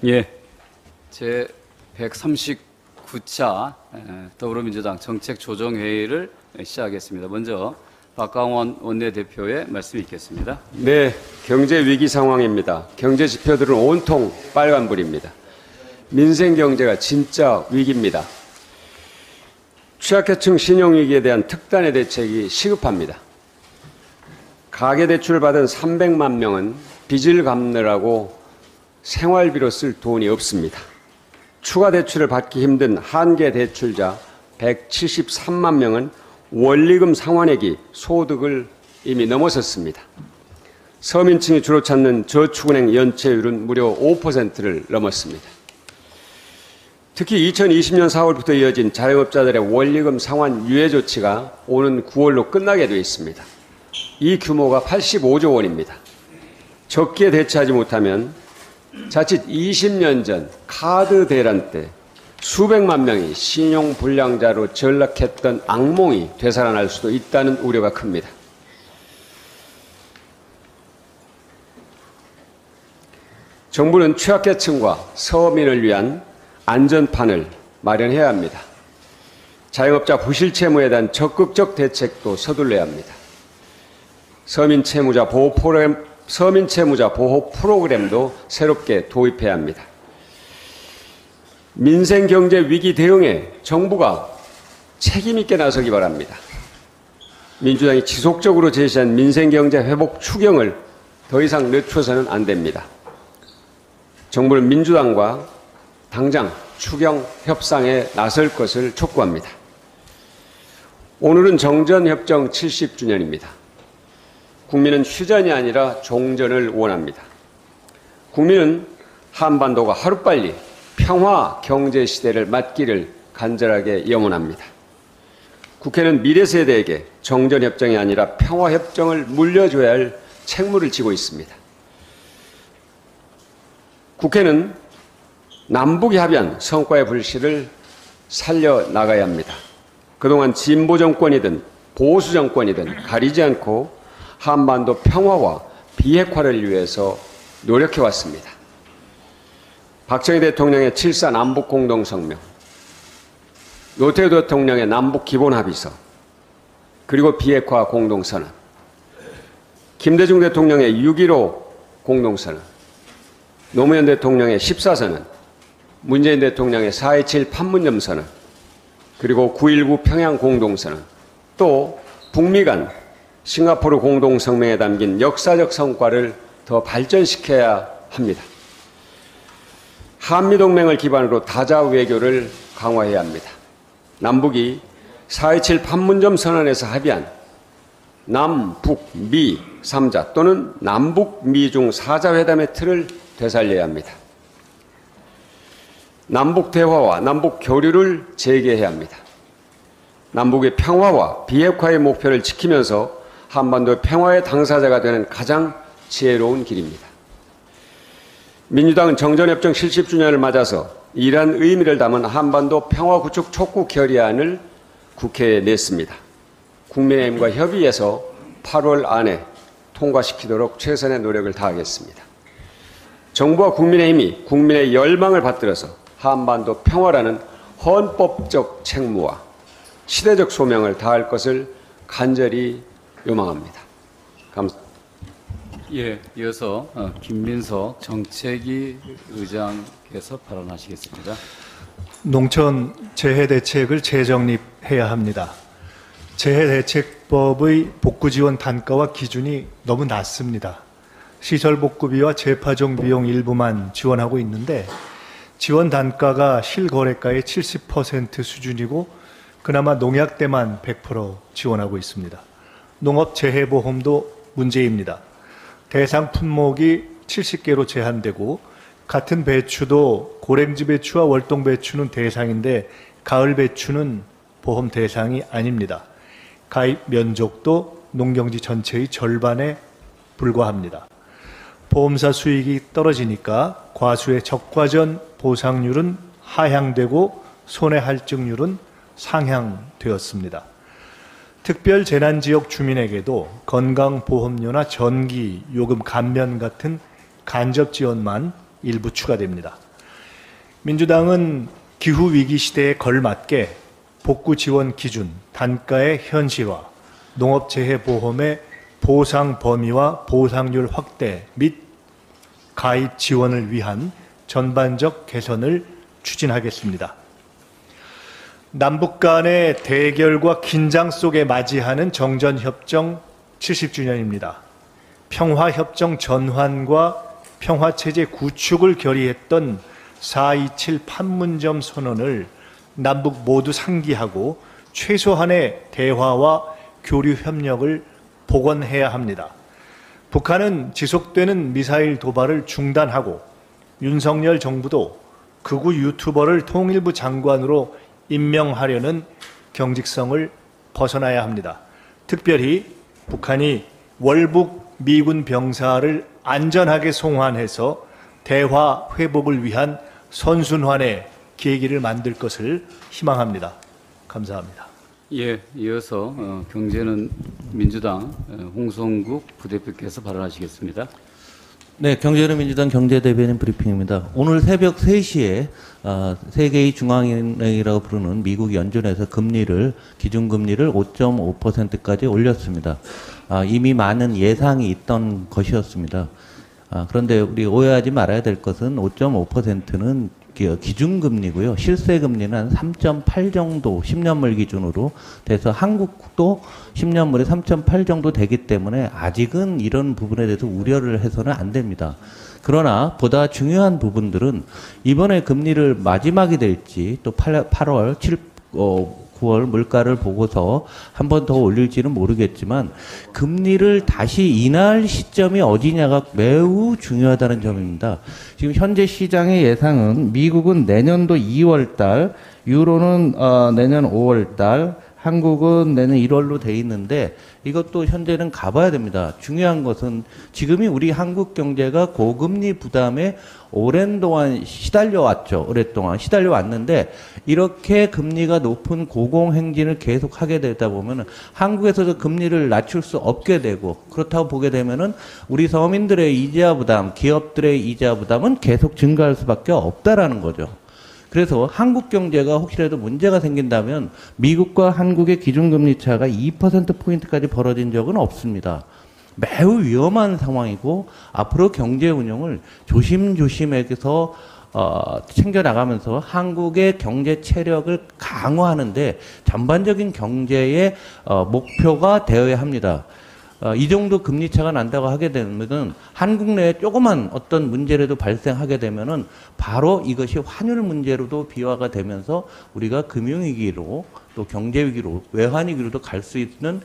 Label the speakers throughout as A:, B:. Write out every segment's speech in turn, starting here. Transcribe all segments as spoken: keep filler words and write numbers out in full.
A: 예, 제 백삼십구 차 더불어민주당 정책조정회의를 시작하겠습니다. 먼저 박강원 원내대표의 말씀 있겠습니다.
B: 네, 경제 위기 상황입니다. 경제 지표들은 온통 빨간불입니다. 민생 경제가 진짜 위기입니다. 취약계층 신용위기에 대한 특단의 대책이 시급합니다. 가계대출을 받은 삼백만 명은 빚을 갚느라고 생활비로 쓸 돈이 없습니다. 추가 대출을 받기 힘든 한계 대출자 백칠십삼만 명은 원리금 상환액이 소득을 이미 넘어섰습니다. 서민층이 주로 찾는 저축은행 연체율은 무려 오 퍼센트를 넘었습니다. 특히 이천이십 년 사월부터 이어진 자영업자들의 원리금 상환 유예 조치가 오는 구월로 끝나게 되어 있습니다. 이 규모가 팔십오조 원입니다. 적기에 대처하지 못하면 자칫 이십 년 전 카드 대란 때 수백만 명이 신용불량자로 전락했던 악몽이 되살아날 수도 있다는 우려가 큽니다. 정부는 취약계층과 서민을 위한 안전판을 마련해야 합니다. 자영업자 부실채무에 대한 적극적 대책도 서둘러야 합니다. 서민채무자 보호 프로그램, 서민채무자 보호 프로그램도 새롭게 도입해야 합니다. 민생경제 위기 대응에 정부가 책임있게 나서기 바랍니다. 민주당이 지속적으로 제시한 민생경제 회복 추경을 더 이상 늦춰서는 안 됩니다. 정부는 민주당과 당장 추경 협상에 나설 것을 촉구합니다. 오늘은 정전협정 칠십 주년입니다. 국민은 휴전이 아니라 종전을 원합니다. 국민은 한반도가 하루빨리 평화 경제 시대를 맞기를 간절하게 염원합니다. 국회는 미래 세대에게 정전협정이 아니라 평화협정을 물려줘야 할 책무를 지고 있습니다. 국회는 남북이 합의한 성과의 불씨를 살려나가야 합니다. 그동안 진보 정권이든 보수 정권이든 가리지 않고 한반도 평화와 비핵화를 위해서 노력해왔습니다. 박정희 대통령의 칠사 남북 공동성명, 노태우 대통령의 남북 기본합의서, 그리고 비핵화 공동선언, 김대중 대통령의 육점일오 공동선언, 노무현 대통령의 십사선언, 문재인 대통령의 사 이칠 판문점 선언, 그리고 구일구 평양 공동선언, 또 북미 간 싱가포르 공동성명에 담긴 역사적 성과를 더 발전시켜야 합니다. 한미동맹을 기반으로 다자 외교를 강화해야 합니다. 남북이 사 이칠 판문점 선언에서 합의한 남북미 삼자 또는 남북미중 사자회담의 틀을 되살려야 합니다. 남북 대화와 남북 교류를 재개해야 합니다. 남북의 평화와 비핵화의 목표를 지키면서 한반도의 평화의 당사자가 되는 가장 지혜로운 길입니다. 민주당은 정전협정 칠십 주년을 맞아서 이러한 의미를 담은 한반도 평화 구축 촉구 결의안을 국회에 냈습니다. 국민의힘과 협의해서 팔월 안에 통과시키도록 최선의 노력을 다하겠습니다. 정부와 국민의힘이 국민의 열망을 받들어서 한반도 평화라는 헌법적 책무와 시대적 소명을 다할 것을 간절히 요망합니다. 감사합니다.
A: 예, 이어서 어, 김민석 정책위 의장께서 발언하시겠습니다.
C: 농촌 재해 대책을 재정립해야 합니다. 재해 대책법의 복구 지원 단가와 기준이 너무 낮습니다. 시설 복구비와 재파종 비용 일부만 지원하고 있는데 지원 단가가 실거래가의 칠십 퍼센트 수준이고 그나마 농약 때만 백 퍼센트 지원하고 있습니다. 농업 재해보험도 문제입니다. 대상 품목이 칠십 개로 제한되고 같은 배추도 고랭지 배추와 월동 배추는 대상인데 가을 배추는 보험 대상이 아닙니다. 가입 면적도 농경지 전체의 절반에 불과합니다. 보험사 수익이 떨어지니까 과수의 적과전 보상률은 하향되고 손해할증률은 상향되었습니다. 특별 재난지역 주민에게도 건강보험료나 전기, 요금 감면 같은 간접 지원만 일부 추가됩니다. 민주당은 기후 위기 시대에 걸맞게 복구 지원 기준, 단가의 현실화, 농업재해 보험의 보상 범위와 보상률 확대 및 가입 지원을 위한 전반적 개선을 추진하겠습니다. 남북 간의 대결과 긴장 속에 맞이하는 정전협정 칠십 주년입니다. 평화협정 전환과 평화체제 구축을 결의했던 사 이칠 판문점 선언을 남북 모두 상기하고 최소한의 대화와 교류 협력을 복원해야 합니다. 북한은 지속되는 미사일 도발을 중단하고 윤석열 정부도 극우 유튜버를 통일부 장관으로 임명하려는 경직성을 벗어나야 합니다. 특별히 북한이 월북 미군 병사를 안전하게 송환해서 대화 회복을 위한 선순환의 계기를 만들 것을 희망합니다. 감사합니다.
A: 예, 이어서 어, 경제는 민주당 어, 홍성국 부대표께서 발언하시겠습니다.
D: 네, 경제는 민주당 경제대변인 브리핑입니다. 오늘 새벽 세 시에 어, 세계의 중앙은행이라고 부르는 미국 연준에서 금리를 기준금리를 오 점 오 퍼센트까지 올렸습니다. 아, 이미 많은 예상이 있던 것이었습니다. 아, 그런데 우리 오해하지 말아야 될 것은 오 점 오 퍼센트는 기준금리고요. 실세금리는 한 삼 점 팔 정도 십 년물 기준으로 돼서 한국도 십 년물에 삼 점 팔 정도 되기 때문에 아직은 이런 부분에 대해서 우려를 해서는 안 됩니다. 그러나 보다 중요한 부분들은 이번에 금리를 마지막이 될지 또 팔월, 칠, 어, 구월 물가를 보고서 한 번 더 올릴지는 모르겠지만 금리를 다시 인하할 시점이 어디냐가 매우 중요하다는 점입니다. 지금 현재 시장의 예상은 미국은 내년도 이월 달, 유로는 어, 내년 오월 달, 한국은 내년 일월로 돼 있는데 이것도 현재는 가봐야 됩니다. 중요한 것은 지금이 우리 한국 경제가 고금리 부담에 오랜 동안 시달려 왔죠. 오랫동안 시달려 왔는데 이렇게 금리가 높은 고공행진을 계속 하게 되다 보면 한국에서도 금리를 낮출 수 없게 되고 그렇다고 보게 되면은 우리 서민들의 이자 부담, 기업들의 이자 부담은 계속 증가할 수밖에 없다라는 거죠. 그래서 한국 경제가 혹시라도 문제가 생긴다면 미국과 한국의 기준금리 차가 이 퍼센트 포인트까지 벌어진 적은 없습니다. 매우 위험한 상황이고 앞으로 경제 운영을 조심조심해서 어, 챙겨나가면서 한국의 경제 체력을 강화하는데 전반적인 경제의 어, 목표가 되어야 합니다. 어, 이 정도 금리 차가 난다고 하게 되면은 한국 내에 조그만 어떤 문제라도 발생하게 되면은 바로 이것이 환율 문제로도 비화가 되면서 우리가 금융위기로 또 경제위기로 외환위기로도 갈 수 있는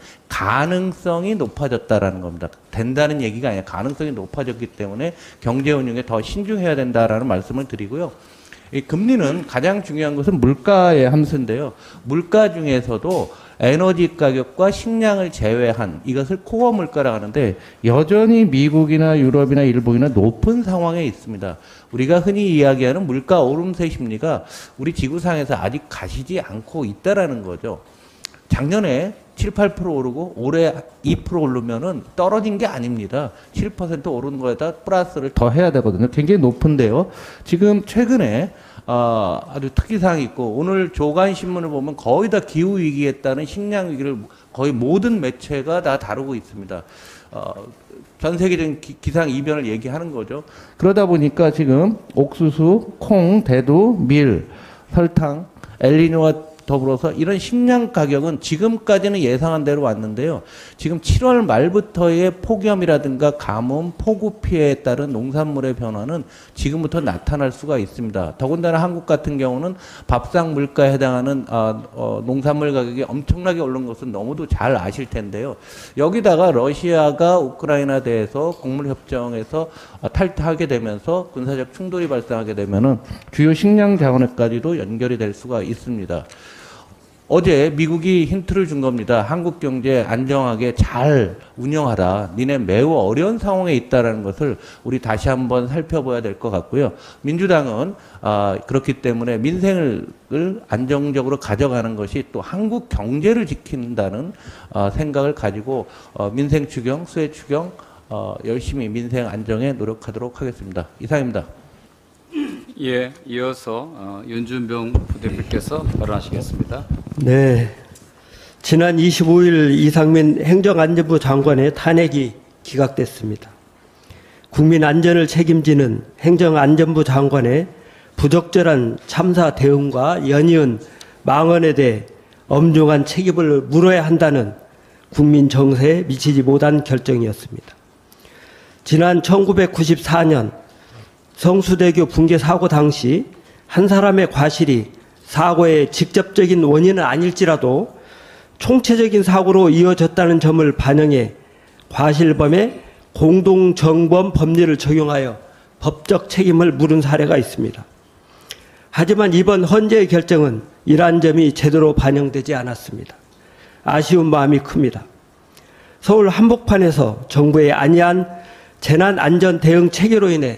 D: 가능성이 높아졌다라는 겁니다. 된다는 얘기가 아니라 가능성이 높아졌기 때문에 경제 운용에 더 신중해야 된다라는 말씀을 드리고요. 이 금리는 가장 중요한 것은 물가의 함수인데요. 물가 중에서도 에너지 가격과 식량을 제외한 이것을 코어 물가라고 하는데 여전히 미국이나 유럽이나 일본이나 높은 상황에 있습니다. 우리가 흔히 이야기하는 물가 오름세 심리가 우리 지구상에서 아직 가시지 않고 있다라는 거죠. 작년에 칠, 팔 퍼센트 오르고 올해 이 퍼센트 오르면은 떨어진 게 아닙니다. 칠 퍼센트 오른 거에다 플러스를 더 해야 되거든요. 굉장히 높은데요. 지금 최근에 어, 아주 특이사항이 있고 오늘 조간신문을 보면 거의 다 기후위기에 따른 식량위기를 거의 모든 매체가 다 다루고 있습니다. 어, 전 세계적인 기, 기상 이변을 얘기하는 거죠. 그러다 보니까 지금 옥수수, 콩, 대두, 밀, 설탕, 엘니뇨와 더불어서 이런 식량 가격은 지금까지는 예상한 대로 왔는데요. 지금 칠월 말부터의 폭염이라든가 가뭄, 폭우 피해에 따른 농산물의 변화는 지금부터 나타날 수가 있습니다. 더군다나 한국 같은 경우는 밥상 물가에 해당하는 어, 어, 농산물 가격이 엄청나게 오른 것은 너무도 잘 아실 텐데요. 여기다가 러시아가 우크라이나 대해서 곡물협정에서 어, 탈퇴하게 되면서 군사적 충돌이 발생하게 되면은 주요 식량 자원에까지도 연결이 될 수가 있습니다. 어제 미국이 힌트를 준 겁니다. 한국 경제 안정하게 잘 운영하라. 니네 매우 어려운 상황에 있다는 것을 우리 다시 한번 살펴봐야 될 것 같고요. 민주당은 어, 그렇기 때문에 민생을 안정적으로 가져가는 것이 또 한국 경제를 지킨다는 어, 생각을 가지고 어, 민생 추경, 수혜 추경 어, 열심히 민생 안정에 노력하도록 하겠습니다. 이상입니다.
A: 예, 이어서 어, 윤준병 부대표께서 발언하시겠습니다.
E: 네. 지난 이십오 일 이상민 행정안전부 장관의 탄핵이 기각됐습니다. 국민 안전을 책임지는 행정안전부 장관의 부적절한 참사 대응과 연이은 망언에 대해 엄중한 책임을 물어야 한다는 국민 정서에 미치지 못한 결정이었습니다. 지난 천구백구십사 년 성수대교 붕괴 사고 당시 한 사람의 과실이 사고의 직접적인 원인은 아닐지라도 총체적인 사고로 이어졌다는 점을 반영해 과실범의 공동정범 법리를 적용하여 법적 책임을 물은 사례가 있습니다. 하지만 이번 헌재의 결정은 이러한 점이 제대로 반영되지 않았습니다. 아쉬운 마음이 큽니다. 서울 한복판에서 정부의 안이한 재난안전 대응 체계로 인해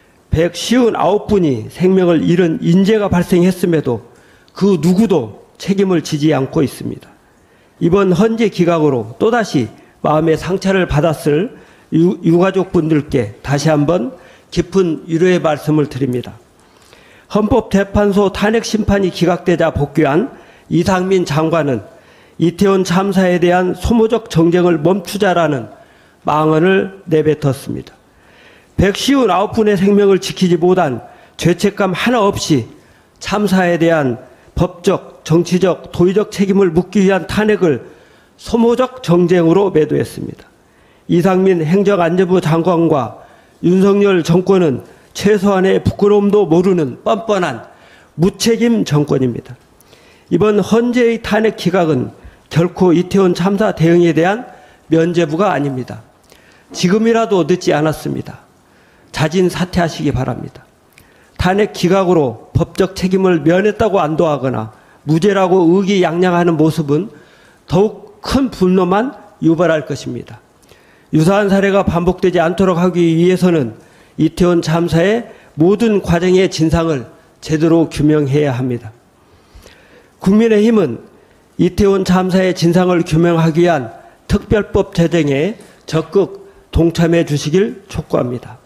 E: 백오십구 분이 생명을 잃은 인재가 발생했음에도 그 누구도 책임을 지지 않고 있습니다. 이번 헌재 기각으로 또다시 마음의 상처를 받았을 유, 유가족분들께 다시 한번 깊은 위로의 말씀을 드립니다. 헌법재판소 탄핵 심판이 기각되자 복귀한 이상민 장관은 이태원 참사에 대한 소모적 정쟁을 멈추자라는 망언을 내뱉었습니다. 백오십구 분의 생명을 지키지 못한 죄책감 하나 없이 참사에 대한 법적, 정치적, 도의적 책임을 묻기 위한 탄핵을 소모적 정쟁으로 매도했습니다. 이상민 행정안전부 장관과 윤석열 정권은 최소한의 부끄러움도 모르는 뻔뻔한 무책임 정권입니다. 이번 헌재의 탄핵 기각은 결코 이태원 참사 대응에 대한 면죄부가 아닙니다. 지금이라도 늦지 않았습니다. 자진 사퇴하시기 바랍니다. 탄핵 기각으로 법적 책임을 면했다고 안도하거나 무죄라고 의기양양하는 모습은 더욱 큰 분노만 유발할 것입니다. 유사한 사례가 반복되지 않도록 하기 위해서는 이태원 참사의 모든 과정의 진상을 제대로 규명해야 합니다. 국민의힘은 이태원 참사의 진상을 규명하기 위한 특별법 제정에 적극 동참해 주시길 촉구합니다.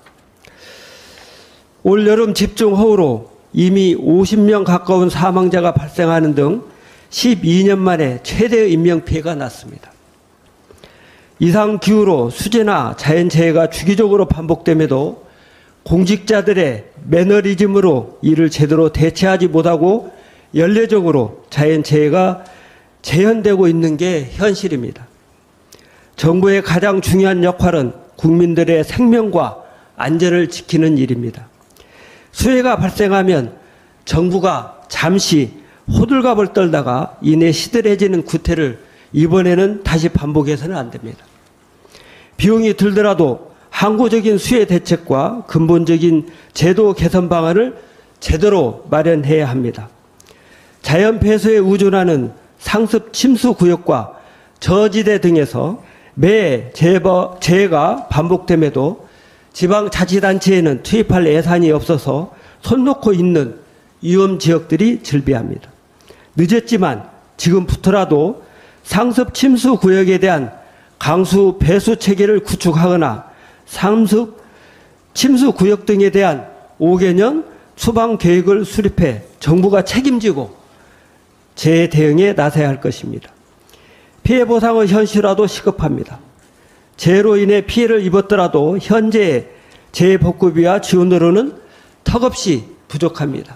E: 올여름 집중호우로 이미 오십 명 가까운 사망자가 발생하는 등 십이 년 만에 최대의 인명피해가 났습니다. 이상기후로 수재나 자연재해가 주기적으로 반복됨에도 공직자들의 매너리즘으로 이를 제대로 대처하지 못하고 연례적으로 자연재해가 재현되고 있는 게 현실입니다. 정부의 가장 중요한 역할은 국민들의 생명과 안전을 지키는 일입니다. 수해가 발생하면 정부가 잠시 호들갑을 떨다가 이내 시들해지는 구태를 이번에는 다시 반복해서는 안 됩니다. 비용이 들더라도 항구적인 수해 대책과 근본적인 제도 개선 방안을 제대로 마련해야 합니다. 자연 폐쇄에 의존하는 상습 침수 구역과 저지대 등에서 매 재해가 반복됨에도 지방자치단체에는 투입할 예산이 없어서 손 놓고 있는 위험 지역들이 즐비합니다. 늦었지만 지금부터라도 상습 침수 구역에 대한 강수 배수 체계를 구축하거나 상습 침수 구역 등에 대한 오 개년 수방 계획을 수립해 정부가 책임지고 재해 대응에 나서야 할 것입니다. 피해 보상의 현실화도 시급합니다. 재해로 인해 피해를 입었더라도 현재의 재해복구비와 지원으로는 턱없이 부족합니다.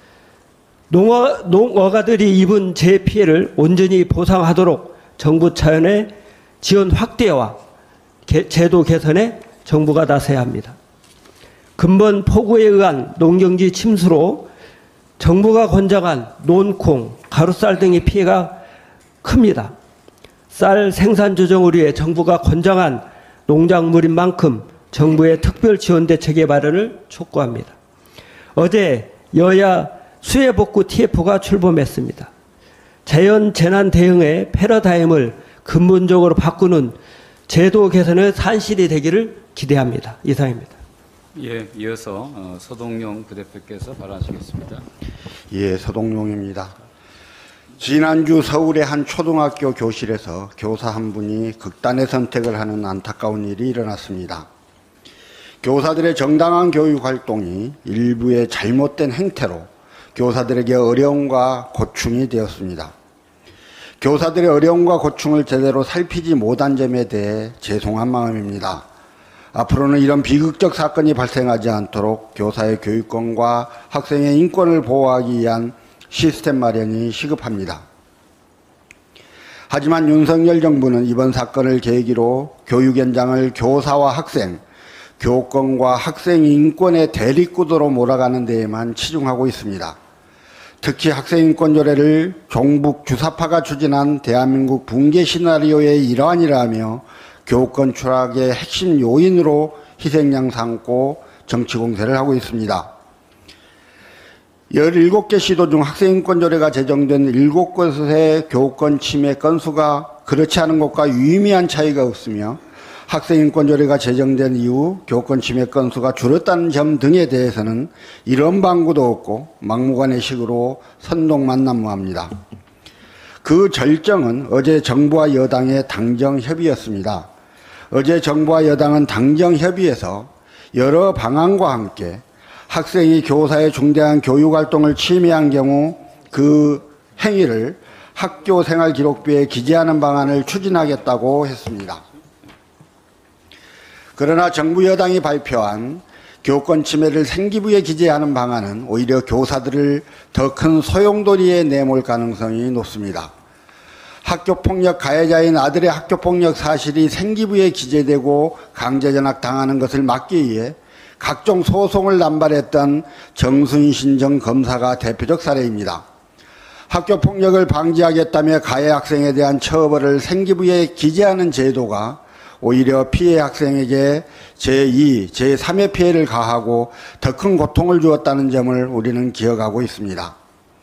E: 농어, 농어가들이 입은 재해 피해를 온전히 보상하도록 정부 차원의 지원 확대와 개, 제도 개선에 정부가 나서야 합니다. 근본 폭우에 의한 농경지 침수로 정부가 권장한 논콩, 가루쌀 등의 피해가 큽니다. 쌀 생산 조정을 위해 정부가 권장한 농작물인 만큼 정부의 특별 지원 대책의 마련을 촉구합니다. 어제 여야 수해복구 티에프가 출범했습니다. 자연 재난 대응의 패러다임을 근본적으로 바꾸는 제도 개선의 산실이 되기를 기대합니다. 이상입니다.
A: 예, 이어서 어, 서동용 부대표께서 발언하시겠습니다.
F: 예, 서동용입니다. 지난주 서울의 한 초등학교 교실에서 교사 한 분이 극단의 선택을 하는 안타까운 일이 일어났습니다. 교사들의 정당한 교육 활동이 일부의 잘못된 행태로 교사들에게 어려움과 고충이 되었습니다. 교사들의 어려움과 고충을 제대로 살피지 못한 점에 대해 죄송한 마음입니다. 앞으로는 이런 비극적 사건이 발생하지 않도록 교사의 교육권과 학생의 인권을 보호하기 위한 시스템 마련이 시급합니다. 하지만 윤석열 정부는 이번 사건을 계기로 교육 현장을 교사와 학생, 교권과 학생 인권의 대립구도로 몰아가는 데에만 치중하고 있습니다. 특히 학생인권조례를 종북 주사파가 추진한 대한민국 붕괴 시나리오의 일환이라며 교권 추락의 핵심 요인으로 희생양 삼고 정치 공세를 하고 있습니다. 열일곱 개 시도 중 학생인권조례가 제정된 일곱 곳의 교권 침해 건수가 그렇지 않은 곳과 유의미한 차이가 없으며 학생인권조례가 제정된 이후 교권 침해 건수가 줄었다는 점 등에 대해서는 이런 방구도 없고 막무가내식으로 선동만난무합니다. 그 절정은 어제 정부와 여당의 당정협의였습니다. 어제 정부와 여당은 당정협의에서 여러 방안과 함께 학생이 교사의 중대한 교육활동을 침해한 경우 그 행위를 학교생활기록부에 기재하는 방안을 추진하겠다고 했습니다. 그러나 정부 여당이 발표한 교권 침해를 생기부에 기재하는 방안은 오히려 교사들을 더 큰 소용돌이에 내몰 가능성이 높습니다. 학교폭력 가해자인 아들의 학교폭력 사실이 생기부에 기재되고 강제전학 당하는 것을 막기 위해 각종 소송을 남발했던 정순신 전 검사가 대표적 사례입니다. 학교폭력을 방지하겠다며 가해 학생에 대한 처벌을 생기부에 기재하는 제도가 오히려 피해 학생에게 제이, 제삼의 피해를 가하고 더 큰 고통을 주었다는 점을 우리는 기억하고 있습니다.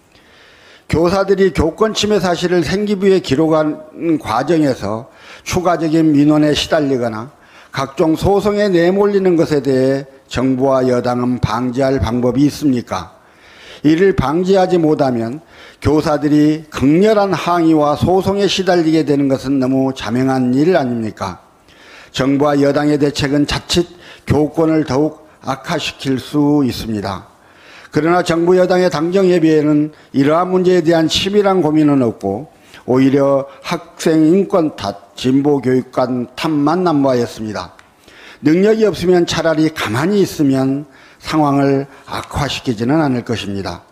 F: 교사들이 교권 침해 사실을 생기부에 기록하는 과정에서 추가적인 민원에 시달리거나 각종 소송에 내몰리는 것에 대해 정부와 여당은 방지할 방법이 있습니까? 이를 방지하지 못하면 교사들이 극렬한 항의와 소송에 시달리게 되는 것은 너무 자명한 일 아닙니까? 정부와 여당의 대책은 자칫 교권을 더욱 악화시킬 수 있습니다. 그러나 정부 여당의 당정협의회는 이러한 문제에 대한 치밀한 고민은 없고 오히려 학생 인권 탓, 진보 교육관 탓만 난무하였습니다. 능력이 없으면 차라리 가만히 있으면 상황을 악화시키지는 않을 것입니다.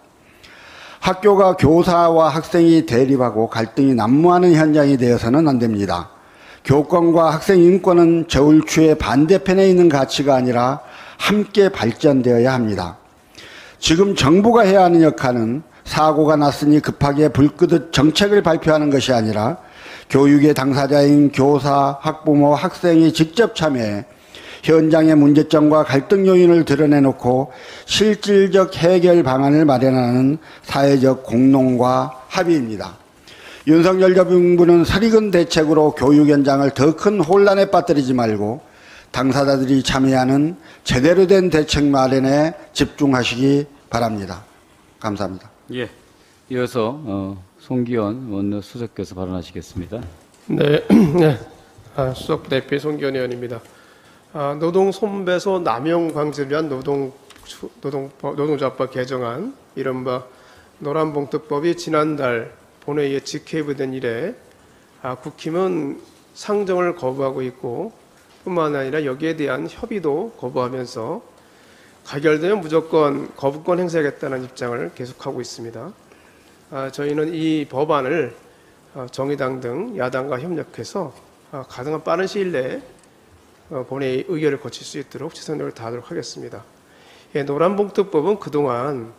F: 학교가 교사와 학생이 대립하고 갈등이 난무하는 현장이 되어서는 안 됩니다. 교권과 학생 인권은 저울추의 반대편에 있는 가치가 아니라 함께 발전되어야 합니다. 지금 정부가 해야 하는 역할은 사고가 났으니 급하게 불끄듯 정책을 발표하는 것이 아니라 교육의 당사자인 교사, 학부모, 학생이 직접 참여해 현장의 문제점과 갈등 요인을 드러내놓고 실질적 해결 방안을 마련하는 사회적 공론과 합의입니다. 윤석열 정부는 설익은 대책으로 교육 현장을 더 큰 혼란에 빠뜨리지 말고 당사자들이 참여하는 제대로 된 대책 마련에 집중하시기 바랍니다. 감사합니다.
A: 예. 이어서 어, 송기현 원내수석께서 발언하시겠습니다.
G: 네, 네. 아, 수석 대표 송기현 의원입니다. 아, 노동 손배소 남용 방지를 위한 노동 노동법 노동조합법 개정안 이른바 노란봉투법이 지난달 본회의에 직회부된 이래 아, 국힘은 상정을 거부하고 있고 뿐만 아니라 여기에 대한 협의도 거부하면서 가결되면 무조건 거부권 행사하겠다는 입장을 계속하고 있습니다. 아, 저희는 이 법안을 아, 정의당 등 야당과 협력해서 아, 가능한 빠른 시일 내에 어, 본회의 의결을 거칠 수 있도록 최선 노력을 다하도록 하겠습니다. 예, 노란봉투법은 그동안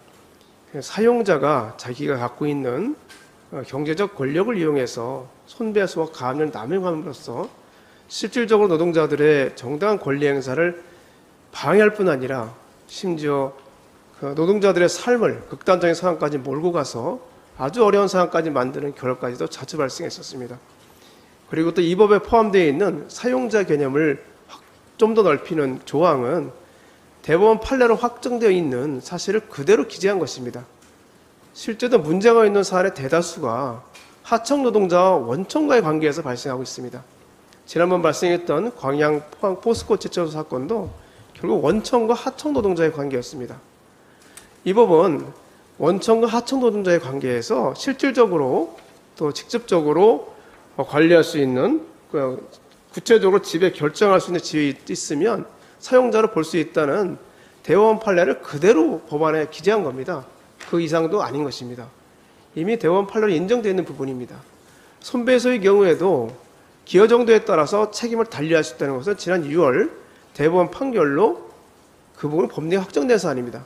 G: 사용자가 자기가 갖고 있는 어, 경제적 권력을 이용해서 손배소와 가압을 남용함으로써 실질적으로 노동자들의 정당한 권리 행사를 방해할 뿐 아니라 심지어 그 노동자들의 삶을 극단적인 상황까지 몰고 가서 아주 어려운 상황까지 만드는 결과까지도 자주 발생했었습니다. 그리고 또 이 법에 포함되어 있는 사용자 개념을 좀 더 넓히는 조항은 대법원 판례로 확정되어 있는 사실을 그대로 기재한 것입니다. 실제로 문제가 있는 사안의 대다수가 하청 노동자와 원청과의 관계에서 발생하고 있습니다. 지난번 발생했던 광양 포항 포스코 제철소 사건도 결국 원청과 하청 노동자의 관계였습니다. 이 법은 원청과 하청 노동자의 관계에서 실질적으로 또 직접적으로 관리할 수 있는, 구체적으로 지배 결정할 수 있는 지위에 있으면 사용자로 볼 수 있다는 대법원 판례를 그대로 법안에 기재한 겁니다. 그 이상도 아닌 것입니다. 이미 대법원 판례로 인정되어 있는 부분입니다. 손배소의 경우에도 기여 정도에 따라서 책임을 달리할 수 있다는 것은 지난 유월 대법원 판결로 그 부분은 법리가 확정된 사안입니다.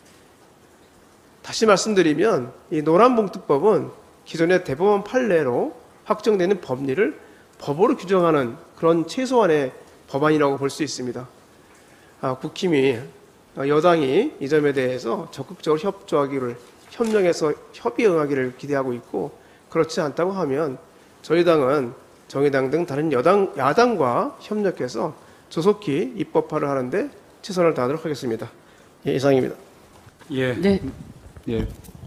G: 다시 말씀드리면 이 노란봉투법은 기존의 대법원 판례로 확정되는 법리를 법으로 규정하는 그런 최소한의 법안이라고 볼 수 있습니다. 아, 국힘이, 여당이 이 점에 대해서 적극적으로 협조하기를, 협력해서 협의에 응하기를 기대하고 있고, 그렇지 않다고 하면 저희 당은 정의당 등 다른 여당, 야당과 협력해서 조속히 입법화를 하는데 최선을 다하도록 하겠습니다. 예, 이상입니다.
A: 예.
H: 네.
A: 예.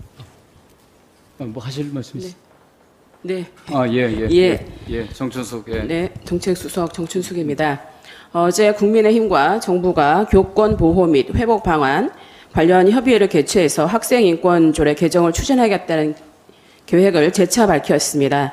A: 아, 뭐 하실 말씀 있으세요?
H: 네.
A: 아, 예, 예.
H: 예.
A: 예, 정춘숙. 예.
H: 네, 정책수석 정춘숙입니다. 어제 국민의힘과 정부가 교권 보호 및 회복 방안 관련 협의회를 개최해서 학생인권조례 개정을 추진하겠다는 계획을 재차 밝혔습니다.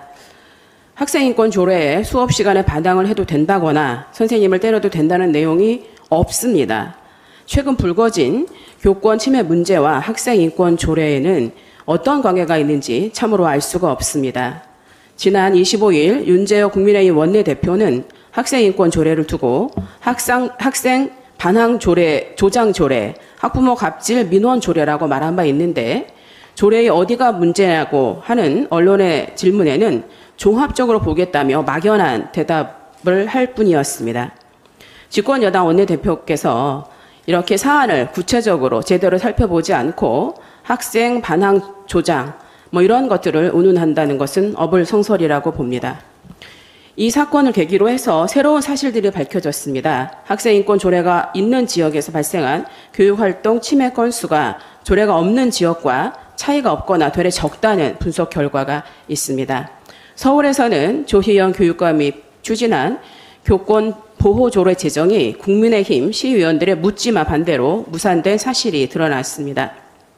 H: 학생인권조례에 수업 시간에 반항을 해도 된다거나 선생님을 때려도 된다는 내용이 없습니다. 최근 불거진 교권 침해 문제와 학생인권조례에는 어떤 관계가 있는지 참으로 알 수가 없습니다. 지난 이십오일 윤재호 국민의힘 원내대표는 학생인권조례를 두고 학생, 학생 반항조례, 조장조례, 학부모 갑질 민원조례라고 말한 바 있는데 조례의 어디가 문제냐고 하는 언론의 질문에는 종합적으로 보겠다며 막연한 대답을 할 뿐이었습니다. 집권여당 원내대표께서 이렇게 사안을 구체적으로 제대로 살펴보지 않고 학생 반항 조장 뭐 이런 것들을 운운한다는 것은 어불성설이라고 봅니다. 이 사건을 계기로 해서 새로운 사실들이 밝혀졌습니다. 학생인권 조례가 있는 지역에서 발생한 교육활동 침해 건수가 조례가 없는 지역과 차이가 없거나 되레 적다는 분석 결과가 있습니다. 서울에서는 조희영 교육감이 추진한 교권 보호조례 제정이 국민의힘 시의원들의 묻지마 반대로 무산된 사실이 드러났습니다.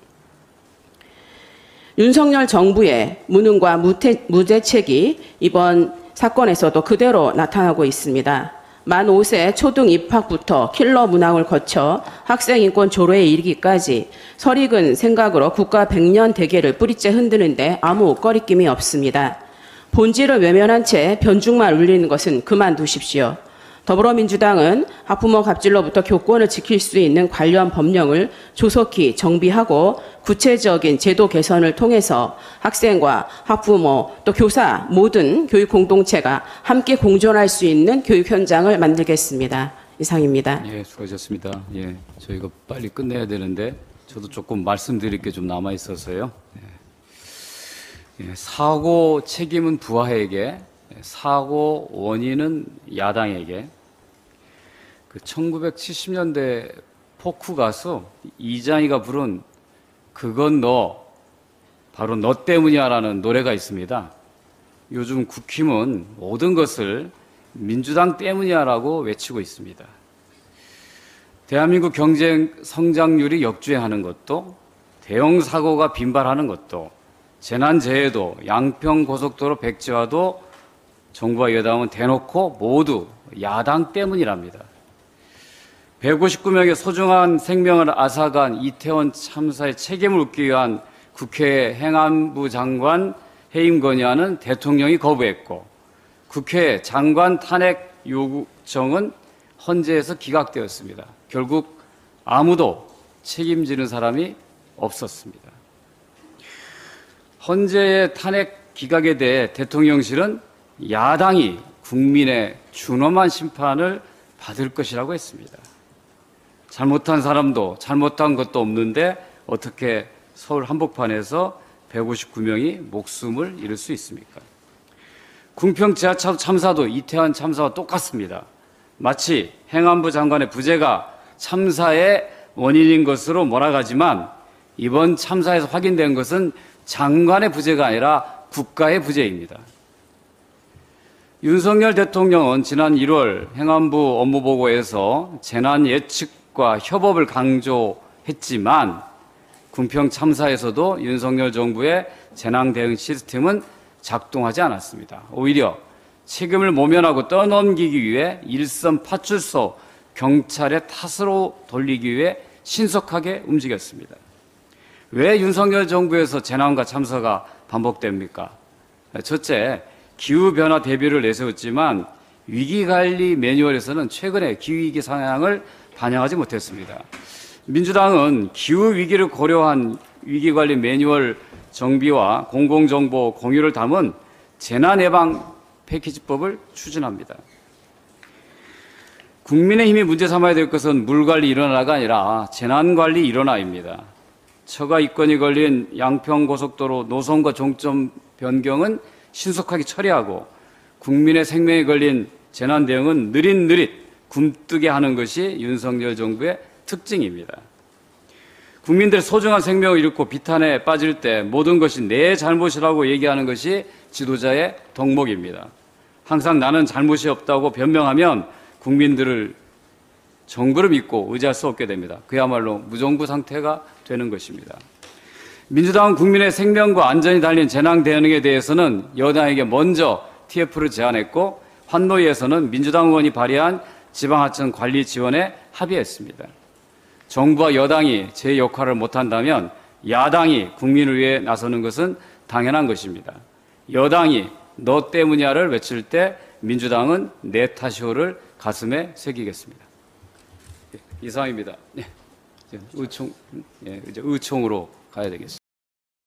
H: 윤석열 정부의 무능과 무태, 무대책이 이번 사건에서도 그대로 나타나고 있습니다. 만 오 세 초등 입학부터 킬러 문항을 거쳐 학생인권 조례에 이르기까지 설익은 생각으로 국가 백년 대계를 뿌리째 흔드는데 아무 꺼리낌이 없습니다. 본질을 외면한 채 변죽만 울리는 것은 그만두십시오. 더불어민주당은 학부모 갑질로부터 교권을 지킬 수 있는 관련 법령을 조속히 정비하고 구체적인 제도 개선을 통해서 학생과 학부모 또 교사 모든 교육 공동체가 함께 공존할 수 있는 교육 현장을 만들겠습니다. 이상입니다.
A: 예, 수고하셨습니다. 예, 저희가 빨리 끝내야 되는데 저도 조금 말씀드릴 게 좀 남아 있어서요. 예. 예, 사고 책임은 부하에게, 사고 원인은 야당에게. 그 천구백칠십 년대 포크 가수 이장희가 부른 그건 너, 바로 너 때문이야라는 노래가 있습니다. 요즘 국힘은 모든 것을 민주당 때문이야라고 외치고 있습니다. 대한민국 경제 성장률이 역주행하는 것도, 대형 사고가 빈발하는 것도, 재난재해도, 양평고속도로 백지화도 정부와 여당은 대놓고 모두 야당 때문이랍니다. 백오십구 명의 소중한 생명을 앗아간 이태원 참사의 책임을 묻기 위한 국회 행안부 장관 해임 건의안은 대통령이 거부했고, 국회 장관 탄핵 요구청은 헌재에서 기각되었습니다. 결국 아무도 책임지는 사람이 없었습니다. 헌재의 탄핵 기각에 대해 대통령실은 야당이 국민의 준엄한 심판을 받을 것이라고 했습니다. 잘못한 사람도 잘못한 것도 없는데 어떻게 서울 한복판에서 백오십구 명이 목숨을 잃을 수 있습니까? 궁평 지하철 참사도 이태원 참사와 똑같습니다. 마치 행안부 장관의 부재가 참사의 원인인 것으로 몰아가지만 이번 참사에서 확인된 것은 장관의 부재가 아니라 국가의 부재입니다. 윤석열 대통령은 지난 일월 행안부 업무보고에서 재난 예측 협력과 협업을 강조했지만 군평 참사에서도 윤석열 정부의 재난 대응 시스템은 작동하지 않았습니다. 오히려 책임을 모면하고 떠넘기기 위해 일선 파출소 경찰의 탓으로 돌리기 위해 신속하게 움직였습니다. 왜 윤석열 정부에서 재난과 참사가 반복됩니까? 첫째, 기후변화 대비를 내세웠지만 위기관리 매뉴얼에서는 최근에 기후위기 상황을 반영하지 못했습니다. 민주당은 기후위기를 고려한 위기관리 매뉴얼 정비와 공공정보 공유를 담은 재난예방 패키지법을 추진합니다. 국민의힘이 문제 삼아야 될 것은 물관리 일원화가 아니라 재난관리 일원화입니다. 처가 이권이 걸린 양평고속도로 노선과 종점 변경은 신속하게 처리하고 국민의 생명에 걸린 재난 대응은 느릿느릿 굼뜨게 하는 것이 윤석열 정부의 특징입니다. 국민들의 소중한 생명을 잃고 비탄에 빠질 때 모든 것이 내 잘못이라고 얘기하는 것이 지도자의 덕목입니다. 항상 나는 잘못이 없다고 변명하면 국민들을 정부를 믿고 의지할 수 없게 됩니다. 그야말로 무정부 상태가 되는 것입니다. 민주당은 국민의 생명과 안전이 달린 재난 대응에 대해서는 여당에게 먼저 티에프를 제안했고 환노위에서는 민주당 의원이 발의한 지방하천 관리 지원에 합의했습니다. 정부와 여당이 제 역할을 못한다면 야당이 국민을 위해 나서는 것은 당연한 것입니다. 여당이 너 때문이야를 외칠 때 민주당은 내 탓이오를 가슴에 새기겠습니다. 이상입니다. 네. 의총, 예, 이제 의총으로 가야 되겠습니다.